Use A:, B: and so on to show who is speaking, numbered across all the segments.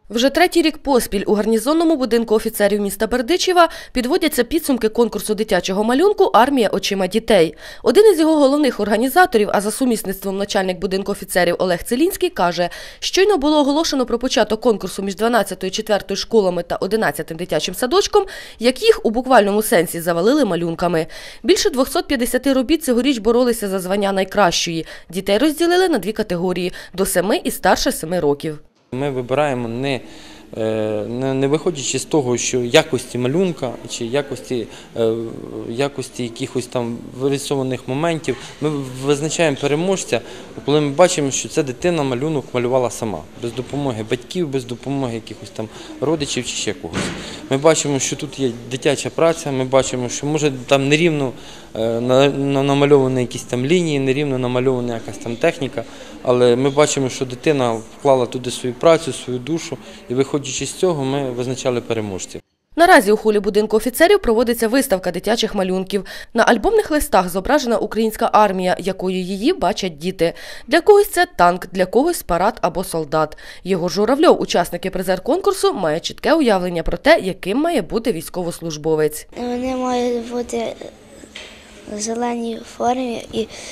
A: Вже третій рік поспіль у гарнізонному будинку офіцерів міста Бердичева підводяться підсумки конкурсу дитячого малюнку «Армія очима дітей». Один із його головних організаторів, а за сумісництвом начальник будинку офіцерів Олег Целінський, каже, щойно було оголошено про початок конкурсу між 12-ю, 4-ю школами та 11-м дитячим садочком, як їх у буквальному сенсі завалили малюнками. Більше 250 робіт цьогоріч боролися за звання найкращої. Дітей розділили на дві категорії – до 7 і старше 7 років.
B: Ми вибираємо не виходячи з того, що якості малюнка чи якості якихось там вирисованих моментів, ми визначаємо переможця, коли ми бачимо, що ця дитина малюнок малювала сама, без допомоги батьків, без допомоги якихось там родичів чи ще когось. Ми бачимо, що тут є дитяча праця, ми бачимо, що може там нерівно намальовані якісь там лінії, нерівно намальована якась там техніка, але ми бачимо, що дитина вклала туди свою працю, свою душу, і виходячи з цього, ми визначали переможців.
A: Наразі у холі будинку офіцерів проводиться виставка дитячих малюнків. На альбомних листах зображена українська армія, якою її бачать діти. Для когось це танк, для когось парад або солдат. Єгор Журавльов, учасник і призер конкурсу, має чітке уявлення про те, яким має бути військовослужбовець.
C: Вони мають бути в зеленій формі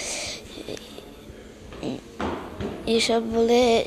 C: і щоб були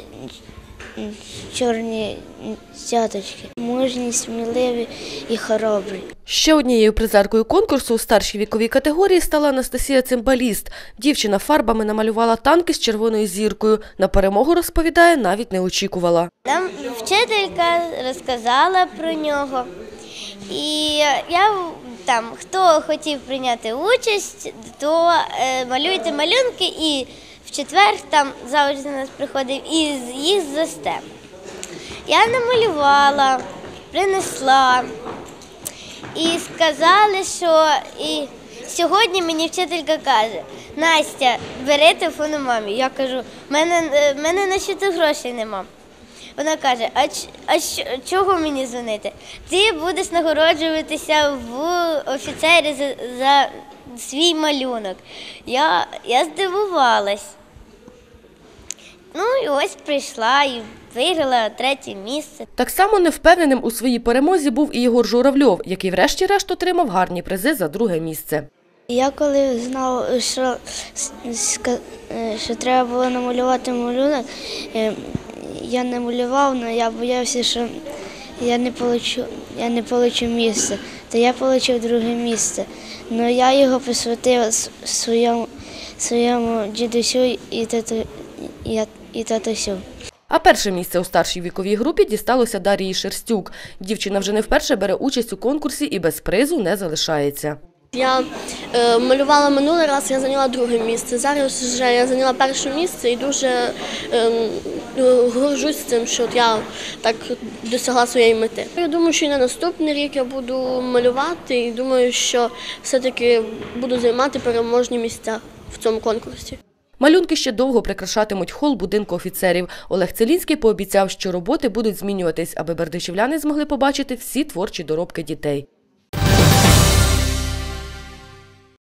C: чорні цяточки. Мужні, сміливі і хоробрі.
A: Ще однією призеркою конкурсу у старшій віковій категорії стала Анастасія Цимбаліст. Дівчина фарбами намалювала танки з червоною зіркою. На перемогу, розповідає, навіть не очікувала.
C: Нам вчителька розказала про нього. І хто хотів прийняти участь, то малюйте малюнки, і в четвер там завжди до нас приходив і їх за стем. Я намалювала, принесла і сказали, що сьогодні мені вчителька каже: Настя, бери телефон у мамі. Я кажу, в мене на щиту грошей нема. Вона каже, чого мені дзвонити? Ти будеш нагороджуватися в офіцері за свій малюнок. Я здивувалась. І ось прийшла і виграла 3-е місце.
A: Так само невпевненим у своїй перемозі був і Єгор Журавльов, який врешті-решт отримав гарні призи за 2-е місце.
C: Я коли знав, що треба було намалювати малюнок, я не малював, але я боявся, що я не получу місце. То я отримав 2-е місце. Але я його присвятив своєму дідусю і татусю.
A: А 1-е місце у старшій віковій групі дісталося Дарії Шерстюк. Дівчина вже не вперше бере участь у конкурсі і без призу не залишається.
D: Я малювала минулий раз, я зайняла 2-е місце. Зараз вже я зайняла 1-е місце і дуже горжусь цим, що я так досягла своєї мети. Я думаю, що і на наступний рік я буду малювати і думаю, що все-таки буду займати переможні місця в цьому конкурсі.
A: Малюнки ще довго прикрашатимуть хол будинку офіцерів. Олег Целінський пообіцяв, що роботи будуть змінюватись, аби бердичівляни змогли побачити всі творчі доробки дітей.